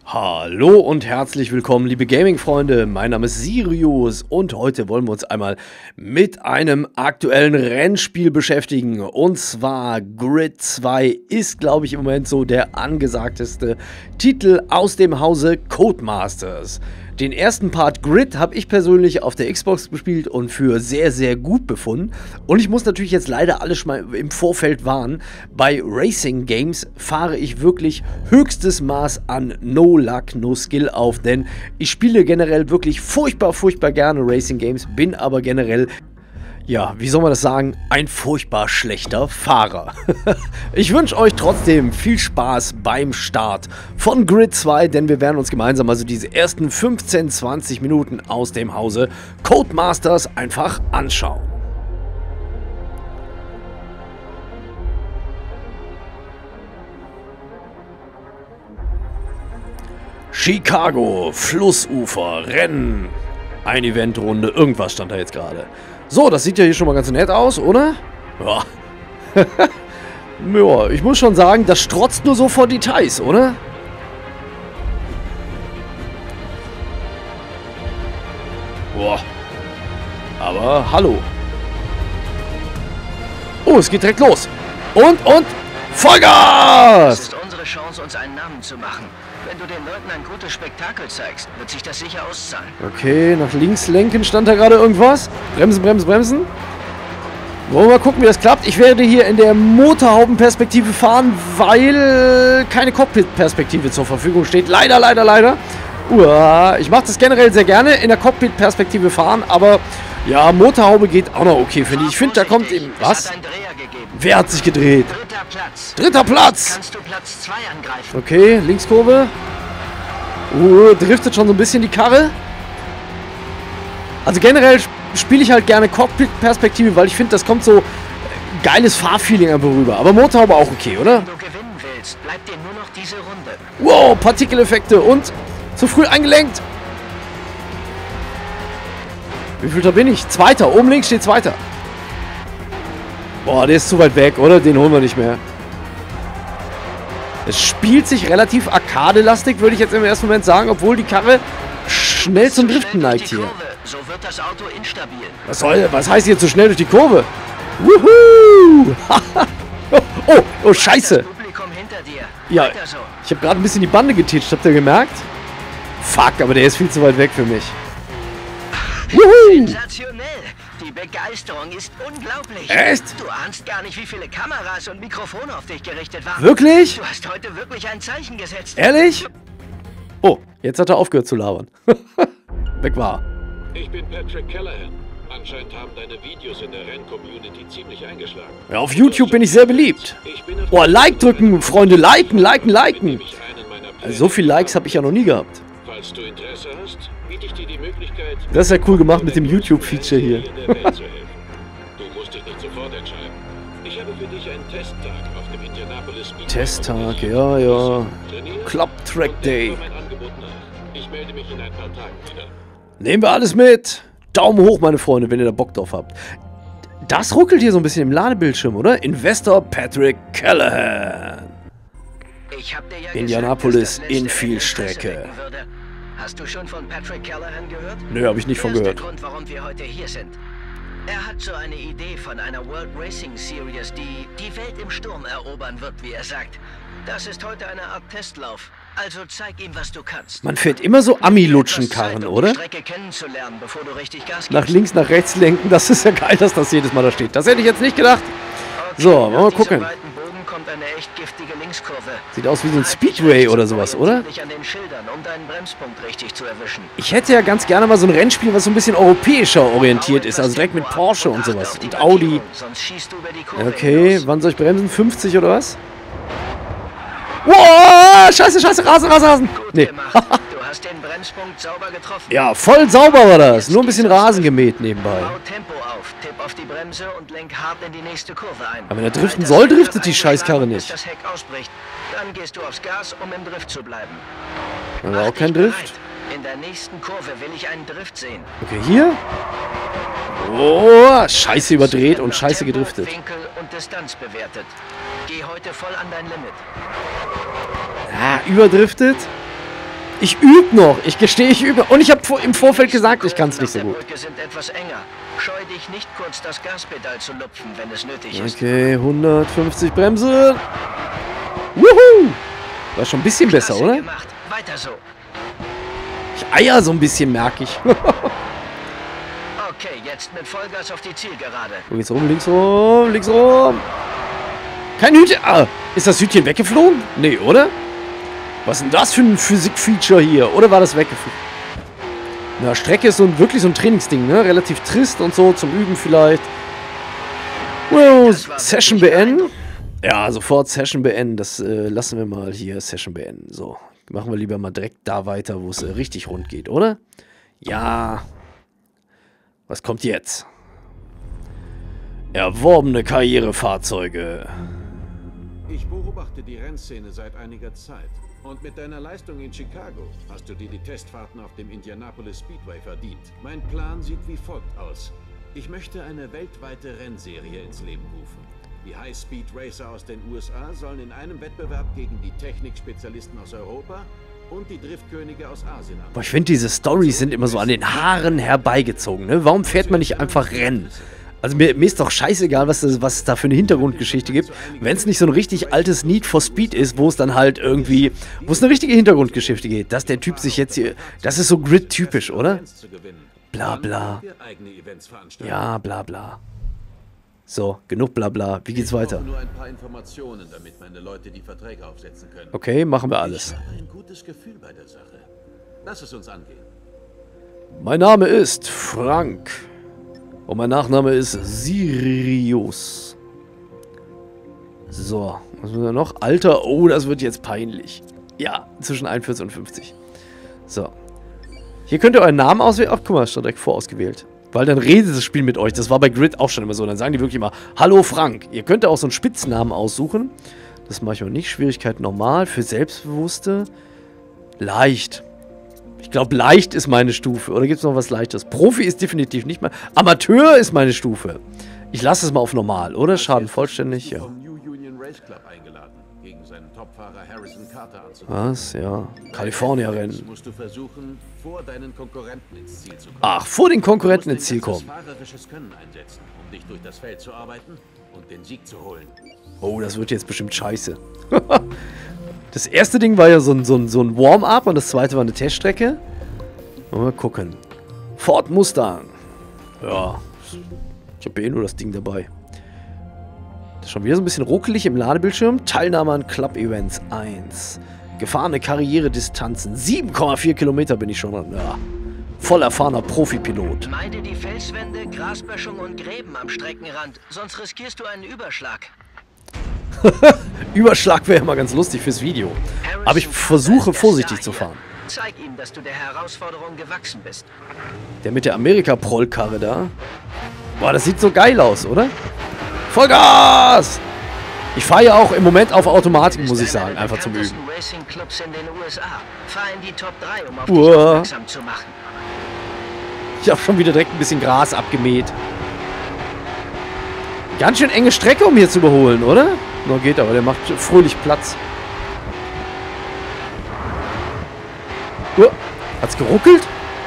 Hallo und herzlich willkommen, liebe Gaming-Freunde. Mein Name ist Sirius und heute wollen wir uns einmal mit einem aktuellen Rennspiel beschäftigen. Und zwar Grid 2 ist, glaube ich, im Moment so der angesagteste Titel aus dem Hause Codemasters. Den ersten Part Grid habe ich persönlich auf der Xbox gespielt und für sehr, sehr gut befunden. Und ich muss natürlich jetzt leider alles schon mal im Vorfeld warnen. Bei Racing Games fahre ich wirklich höchstes Maß an No Luck, No Skill auf. Denn ich spiele generell wirklich furchtbar gerne Racing Games, bin aber generell... ja, wie soll man das sagen? Ein furchtbar schlechter Fahrer. Ich wünsche euch trotzdem viel Spaß beim Start von Grid 2, denn wir werden uns gemeinsam also diese ersten 15-20 Minuten aus dem Hause Codemasters einfach anschauen. Chicago, Flussufer, Rennen, ein Eventrunde, irgendwas stand da jetzt gerade. So, das sieht ja hier schon mal ganz nett aus, oder? Ja. Ja, ich muss schon sagen, das strotzt nur so vor Details, oder? Boah. Aber hallo. Oh, es geht direkt los. Und Vollgas! Das ist unsere Chance, uns einen Namen zu machen. Wenn du den Leuten ein gutes Spektakel zeigst, wird sich das sicher auszahlen. Okay, nach links lenken stand da gerade irgendwas. Bremsen. Wollen wir mal gucken, wie das klappt. Ich werde hier in der Motorhaubenperspektive fahren, weil keine Cockpit-Perspektive zur Verfügung steht. Leider. Ich mache das generell sehr gerne, in der Cockpit-Perspektive fahren, aber ja, Motorhaube geht auch noch okay, finde ich. Ich finde, da kommt eben... Was? Wer hat sich gedreht? Dritter Platz! Kannst du Platz 2 angreifen? Okay, Linkskurve. Driftet schon so ein bisschen die Karre. Also generell spiele ich halt gerne Cockpit-Perspektive, weil ich finde, das kommt so geiles Fahrfeeling einfach rüber. Aber Motorhaube auch okay, oder? Wenn du gewinnen willst, bleibt dir nur noch diese Runde. Wow, Partikeleffekte und zu früh eingelenkt. Wie viel da bin ich? Zweiter, oben links steht Zweiter. Boah, der ist zu weit weg, oder? Den holen wir nicht mehr. Es spielt sich relativ arcade-lastig, würde ich jetzt im ersten Moment sagen, obwohl die Karre schnell zum Driften neigt hier. So wird das Auto instabil. Was heißt hier zu schnell durch die Kurve? Wuhu! Oh, scheiße. Das Publikum hinter dir. Ja, Weiter so. ich habe gerade ein bisschen die Bande getitscht, habt ihr gemerkt? Fuck, aber der ist viel zu weit weg für mich. Wuhu! Sensationell. Die Begeisterung ist unglaublich. Echt? Du ahnst gar nicht, wie viele Kameras und Mikrofone auf dich gerichtet waren. Wirklich? Du hast heute wirklich ein Zeichen gesetzt. Ehrlich? Oh, jetzt hat er aufgehört zu labern. Weg war. Ich bin Patrick Callahan. Anscheinend haben deine Videos in der Renn-Community ziemlich eingeschlagen. Ja, auf YouTube bin ich sehr beliebt. Oh, Like drücken, Freunde, liken. Also so viele Likes habe ich ja noch nie gehabt. Falls du Interesse hast, biete ich dir die Möglichkeit... Das ist ja cool gemacht mit dem YouTube-Feature hier. Du musst dich nicht sofort entscheiden. Ich habe für dich einen Testtag auf dem Indianapolis Speedway. Testtag, ja. Club Track Day. Ich melde mich in ein paar Tagen wieder. Nehmen wir alles mit. Daumen hoch, meine Freunde, wenn ihr da Bock drauf habt. Das ruckelt hier so ein bisschen im Ladebildschirm, oder? Investor Patrick Callahan. Ich hab dir ja Indianapolis gesagt, dass das in nächste Vielstrecke. Interesse wecken würde. Hast du schon von Patrick Callahan gehört? Nö, habe ich nicht von Er ist gehört. der Grund, warum wir heute hier sind. Er hat so eine Idee von einer World Racing Series, die die Welt im Sturm erobern wird, wie er sagt. Das ist heute eine Art Testlauf. Also zeig ihm, was du kannst. Man fährt immer so Ami-Lutschen-Karren, oder? Die Strecke kennenzulernen, bevor du richtig Gas Nach gibst. links, nach rechts lenken. Das ist ja geil, dass das jedes Mal da steht. Das hätte ich jetzt nicht gedacht. So, wollen wir mal Nach diesem gucken. weiten Bogen kommt eine echt giftige Linkskurve. Sieht aus wie so ein Halt dich Speedway rechts oder und sowas, orientier oder? dich an den Schildern, um deinen Bremspunkt richtig zu erwischen. Ich hätte ja ganz gerne mal so ein Rennspiel, was so ein bisschen europäischer orientiert ist. Also direkt mit Porsche und sowas. Und Audi. Sonst schießt du über die Kurve Okay, hinaus. wann soll ich bremsen? 50 oder was? Wow, scheiße, Rasen. Gut Nee. gemacht. Du hast den Bremspunkt sauber getroffen. Ja, voll sauber war das. Nur ein bisschen Rasen gemäht nebenbei. Bau Tempo auf, tipp auf die Bremse und lenk hart in die nächste Kurve ein. Aber wenn er driften Halt das soll, Lenkrad driftet die Scheißkarre eingeschlagen, nicht. bis das Heck ausbricht. Dann gehst du aufs Gas, um im Drift zu bleiben. Aber Mach auch kein dich Drift. bereit. In der nächsten Kurve will ich einen Drift sehen. Okay, hier. Oh, scheiße überdreht und scheiße Tempo, gedriftet. Winkel und Distanz bewertet. Geh heute voll an dein Limit. Ah, überdriftet. Ich übe noch. Ich gestehe, ich übe. Und ich habe im Vorfeld gesagt, ich kann es nicht so gut. Brücke sind etwas enger. Scheu dich nicht kurz das Gaspedal zu lupfen, wenn es nötig ist. Okay, 150 Bremse. Wuhu! War schon ein bisschen besser, Klasse oder? gemacht. Weiter so. Ich eier so ein bisschen, merke ich. Okay, jetzt mit Vollgas auf die Zielgerade. Wo geht's rum? Links rum, links rum. Kein Hütchen. Ah, ist das Hütchen weggeflogen? Nee, oder? Was ist denn das für ein Physik-Feature hier? Oder war das weggeflogen? Na, Strecke ist wirklich so ein Trainingsding, ne? Relativ trist und so, zum Üben vielleicht. Well, Session beenden. Ja, sofort Session beenden. Das lassen wir mal hier Session beenden. So, machen wir lieber mal direkt da weiter, wo es richtig rund geht, oder? Ja. Was kommt jetzt? Erworbene Karrierefahrzeuge. Ich beobachte die Rennszene seit einiger Zeit. Und mit deiner Leistung in Chicago hast du dir die Testfahrten auf dem Indianapolis Speedway verdient. Mein Plan sieht wie folgt aus. Ich möchte eine weltweite Rennserie ins Leben rufen. Die High-Speed-Racer aus den USA sollen in einem Wettbewerb gegen die Technikspezialisten aus Europa und die Driftkönige aus Asien an. Boah, ich finde, diese Storys sind immer so an den Haaren herbeigezogen, ne? Warum fährt man nicht einfach Rennen? Also mir ist doch scheißegal, was es da für eine Hintergrundgeschichte gibt. Wenn es nicht so ein richtig altes Need for Speed ist, wo es dann halt irgendwie, wo es eine richtige Hintergrundgeschichte geht, dass der Typ sich jetzt hier, das ist so Grid-typisch, oder? Bla bla. Ja, bla bla. So, genug bla bla. Wie geht's weiter? Nur ein paar Informationen, damit meine Leute die Verträge aufsetzen können. Okay, machen wir alles. Ich habe ein gutes Gefühl bei der Sache. Lass es uns angehen. Mein Name ist Frank. Und mein Nachname ist Sirius. So, was haben wir noch? Alter, oh, das wird jetzt peinlich. Ja, zwischen 41 und 50. So. Hier könnt ihr euren Namen auswählen. Ach, guck mal, ist schon direkt vorausgewählt. Weil dann redet das Spiel mit euch. Das war bei Grid auch schon immer so. Dann sagen die wirklich immer, hallo Frank. Ihr könnt auch so einen Spitznamen aussuchen. Das mache ich auch nicht. Schwierigkeit normal. Für Selbstbewusste. Leicht. Ich glaube, leicht ist meine Stufe. Oder gibt es noch was Leichtes? Profi ist definitiv nicht mal. Amateur ist meine Stufe. Ich lasse es mal auf normal, oder? Schaden vollständig, ja. Was? Ja. California-Rennen. Ach, vor den Konkurrenten ins Ziel kommen. Oh, das wird jetzt bestimmt scheiße. Das erste Ding war ja so ein Warm-up und das zweite war eine Teststrecke. Mal gucken. Ford Mustang. Ja. Ich habe eh nur das Ding dabei. Das ist schon wieder so ein bisschen ruckelig im Ladebildschirm. Teilnahme an Club Events 1. Gefahrene Karrieredistanzen. 7,4 Kilometer bin ich schon. Ja. Voll erfahrener Profipilot. Meide die Felswände, Grasböschung und Gräben am Streckenrand, sonst riskierst du einen Überschlag. Überschlag wäre immer ganz lustig fürs Video. Aber ich versuche vorsichtig zu fahren. Zeig ihm, dass du der Herausforderung gewachsen bist. Der mit der Amerika-Prollkarre da. Boah, das sieht so geil aus, oder? Vollgas! Ich fahre ja auch im Moment auf Automatik, muss ich sagen, einfach zum Üben. Racing-Clubs in den USA. Fahr in die Top 3, um auf dich aufmerksam zu machen. Ich habe schon wieder direkt ein bisschen Gras abgemäht. Ganz schön enge Strecke, um hier zu überholen, oder? No, geht aber, der macht fröhlich Platz. Hat's geruckelt?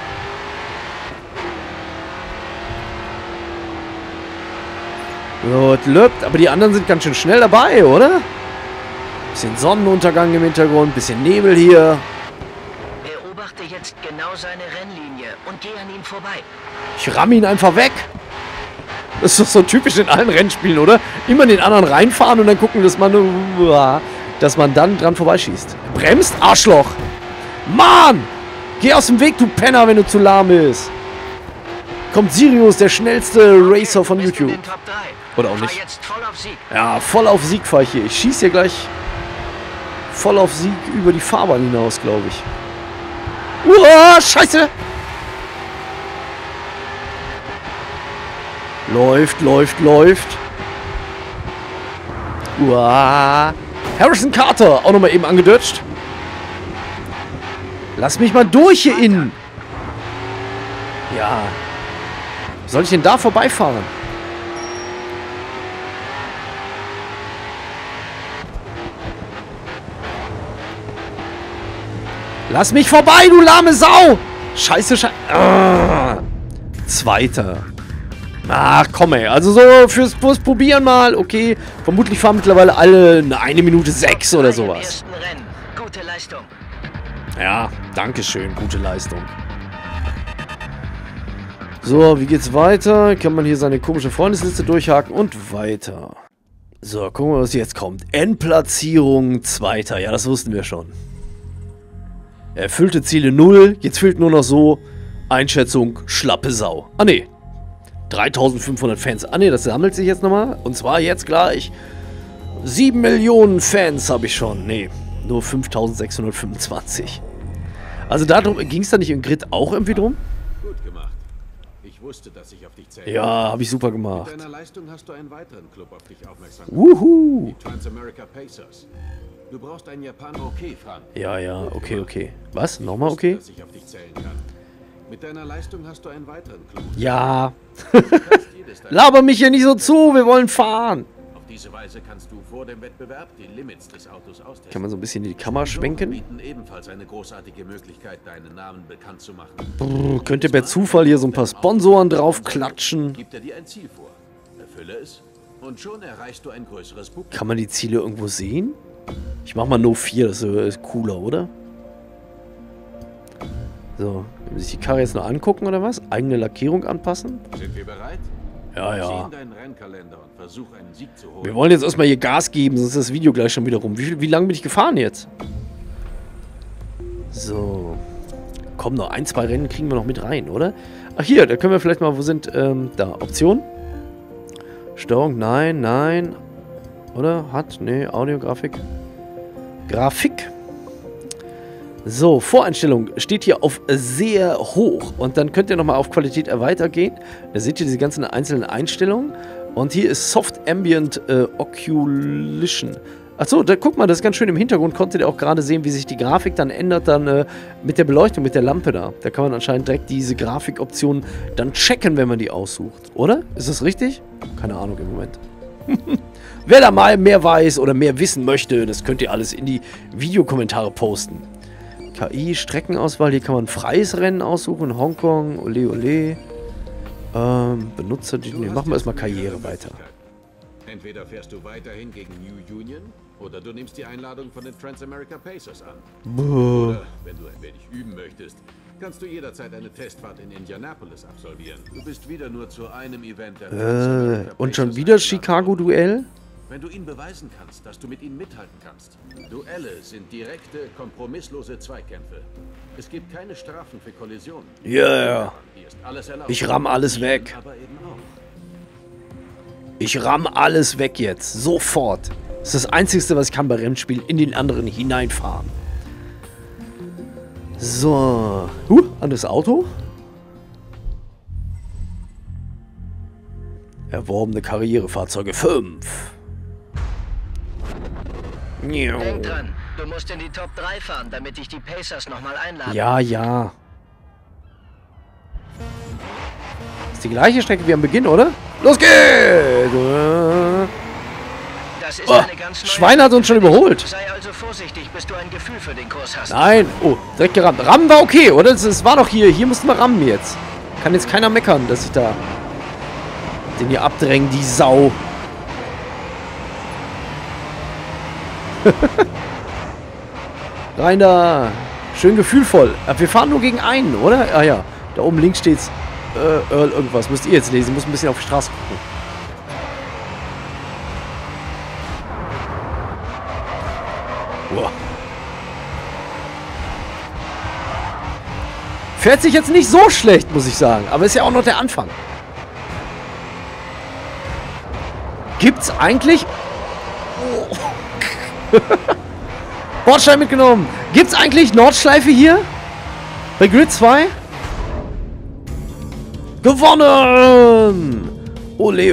Gut, löppt, aber die anderen sind ganz schön schnell dabei, oder? Bisschen Sonnenuntergang im Hintergrund, bisschen Nebel hier. Beobachte jetzt genau seine Rennlinie und geh an ihm vorbei. Ich ramm ihn einfach weg. Das ist doch so typisch in allen Rennspielen, oder? Immer in den anderen reinfahren und dann gucken, dass man dann dran vorbeischießt. Bremst, Arschloch! Mann! Geh aus dem Weg, du Penner, wenn du zu lahm bist. Kommt Sirius, der schnellste Racer von YouTube. Oder auch nicht. Ja, voll auf Sieg fahre ich hier. Ich schieße hier gleich voll auf Sieg über die Fahrbahn hinaus, glaube ich. Uah, scheiße! Läuft, läuft, läuft. Uah. Harrison Carter, auch nochmal eben angedutscht. Lass mich mal durch hier innen. Ja. Wie soll ich denn da vorbeifahren? Lass mich vorbei, du lahme Sau! Scheiße, Zweiter. Ach, komm ey. Also so fürs Probieren mal. Okay. Vermutlich fahren mittlerweile alle eine Minute 6 oder sowas. Gute Leistung. Ja, dankeschön. Gute Leistung. So, wie geht's weiter? Kann man hier seine komische Freundesliste durchhaken und weiter. So, gucken wir mal, was jetzt kommt. Endplatzierung 2. Ja, das wussten wir schon. Erfüllte Ziele 0. Jetzt fehlt nur noch so Einschätzung schlappe Sau. Ah, ne. 3500 Fans. Ah, ne, das sammelt sich jetzt nochmal. Und zwar jetzt gleich. 7 Millionen Fans habe ich schon. Ne, nur 5625. Also darum ging es da nicht im Grid auch irgendwie drum? Gut gemacht. Ich wusste, dass ich auf dich zähle. Ja, habe ich super gemacht. Mit deiner Leistung hast du einen weiteren Club auf dich aufmerksam gemacht. Wuhu. Die Transamerica Pacers. Du brauchst einen Japaner, okay, Frank. Ja, okay. Was? Nochmal okay? Dass ich auf dich zählen kann. Mit deiner Leistung hast du einen weiteren Club. Ja. Laber mich hier nicht so zu, wir wollen fahren. Auf diese Weise kannst du vor dem Wettbewerb die Limits des Autos austesten. Kann man so ein bisschen in die Kamera schwenken? Bieten ebenfalls eine großartige Möglichkeit, deinen Namen bekannt zu machen. Brr, könnt ihr per Zufall hier so ein paar Sponsoren drauf klatschen? Gibt er dir ein Ziel vor. Erfülle es und schon erreichst du ein größeres Publikum. Kann man die Ziele irgendwo sehen? Ich mach mal No 4, das ist cooler, oder? So, will sich die Karre jetzt noch angucken oder was? Eigene Lackierung anpassen? Sind wir bereit? Ja, Sieh ja. in deinen Rennkalender und versuch einen Sieg zu holen. Wir wollen jetzt erstmal hier Gas geben, sonst ist das Video gleich schon wieder rum. Wie lange bin ich gefahren jetzt? So. Komm, noch 1, 2 Rennen kriegen wir noch mit rein, oder? Ach, hier, da können wir vielleicht mal, wo sind, da, Optionen? Steuerung, nein. Oder? Nee, Audio, Grafik. So, Voreinstellung steht hier auf sehr hoch. Und dann könnt ihr nochmal auf Qualität erweitert gehen. Da seht ihr diese ganzen einzelnen Einstellungen. Und hier ist Soft Ambient Occlusion. Achso, da guck mal, das ist ganz schön. Im Hintergrund konntet ihr auch gerade sehen, wie sich die Grafik dann ändert, dann mit der Beleuchtung, mit der Lampe da. Da kann man anscheinend direkt diese Grafikoptionen dann checken, wenn man die aussucht. Oder? Ist das richtig? Keine Ahnung im Moment. Wer da mal mehr weiß oder mehr wissen möchte, das könnt ihr alles in die Videokommentare posten. KI, Streckenauswahl, hier kann man freies Rennen aussuchen. Hongkong, ole. Benutzer, machen wir erstmal Karriere weiter. Entweder fährst du weiterhin gegen New Union oder du nimmst die Einladung von den Transamerica Pacers an. Oder, wenn du ein wenig üben möchtest, kannst du jederzeit eine Testfahrt in Indianapolis absolvieren. Du bist wieder nur zu einem Event der Transamerica Und schon Pacers wieder Chicago-Duell? Wenn du ihnen beweisen kannst, dass du mit ihnen mithalten kannst. Duelle sind direkte, kompromisslose Zweikämpfe. Es gibt keine Strafen für Kollisionen. Yeah. Hier ist alles erlaubt. Ich ramm alles weg. Aber eben auch. Ich ramm alles weg jetzt. Sofort. Das ist das Einzige, was ich kann bei Rennspielen, in den anderen hineinfahren. So. Anderes Auto. Erworbene Karrierefahrzeuge 5. Denk dran, du musst in die Top 3 fahren, damit dich die Pacers nochmal einladen. Ja. Ist die gleiche Strecke wie am Beginn, oder? Los geht's! Das ist eine ganz neue Schwein hat uns schon überholt. Sei also vorsichtig, bis du ein Gefühl für den Kurs hast. Nein. Oh, direkt gerammt. Rammen war okay, oder? Das war doch hier. Hier mussten wir rammen jetzt. Kann jetzt keiner meckern, dass ich da den hier abdrängen, die Sau. Rein da. Schön gefühlvoll. Aber wir fahren nur gegen einen, oder? Ah ja. Da oben links steht's Earl irgendwas. Müsst ihr jetzt lesen. Ich muss ein bisschen auf die Straße gucken. Boah. Fährt sich jetzt nicht so schlecht, muss ich sagen. Aber ist ja auch noch der Anfang. Gibt's eigentlich... Oh. Bordstein mitgenommen. Gibt's eigentlich Nordschleife hier? Bei Grid 2? Gewonnen! Ole.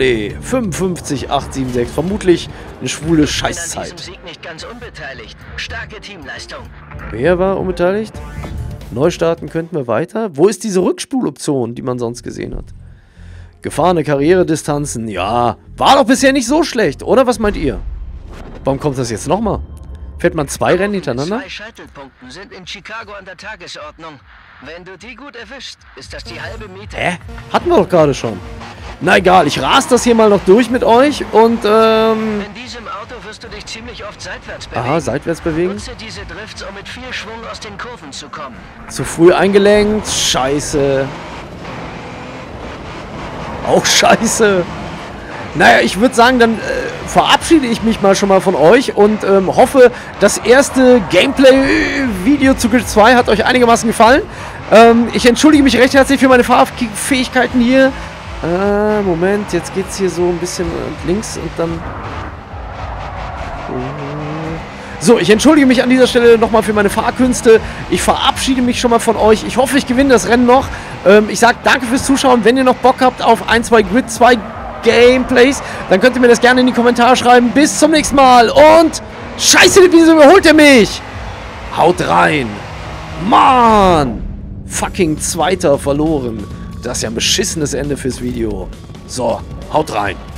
55,876. Vermutlich eine schwule Scheißzeit. Ich bin an diesem Sieg nicht ganz unbeteiligt. Starke Teamleistung. Wer war unbeteiligt? Neu starten könnten wir weiter. Wo ist diese Rückspuloption, die man sonst gesehen hat? Gefahrene Karrieredistanzen. Ja, war doch bisher nicht so schlecht, oder? Was meint ihr? Warum kommt das jetzt nochmal? Fährt man 2 Rennen hintereinander? 2 Scheitelpunkten sind in Chicago an der Tagesordnung. Wenn du die gut erwischst, ist das die halbe Miete. Hä? Hatten wir doch gerade schon. Na egal, ich ras das hier mal noch durch mit euch und, In diesem Auto wirst du dich ziemlich oft seitwärts bewegen. Aha, seitwärts bewegen. Nutze diese Drifts, um mit viel Schwung aus den Kurven zu kommen. Zu früh eingelenkt. Scheiße. Auch scheiße. Naja, ich würde sagen, dann verabschiede ich mich mal schon mal von euch und hoffe, das erste Gameplay-Video zu Grid 2 hat euch einigermaßen gefallen. Ich entschuldige mich recht herzlich für meine Fahrfähigkeiten hier. Moment, jetzt geht's hier so ein bisschen links und dann... So, ich entschuldige mich an dieser Stelle nochmal für meine Fahrkünste. Ich verabschiede mich schon mal von euch. Ich hoffe, ich gewinne das Rennen noch. Ich sage danke fürs Zuschauen. Wenn ihr noch Bock habt auf 1, 2 Grid 2 Gameplays, dann könnt ihr mir das gerne in die Kommentare schreiben. Bis zum nächsten Mal und... Scheiße, wieso überholt er mich? Haut rein. Mann! Fucking Zweiter verloren. Das ist ja ein beschissenes Ende fürs Video. So, haut rein.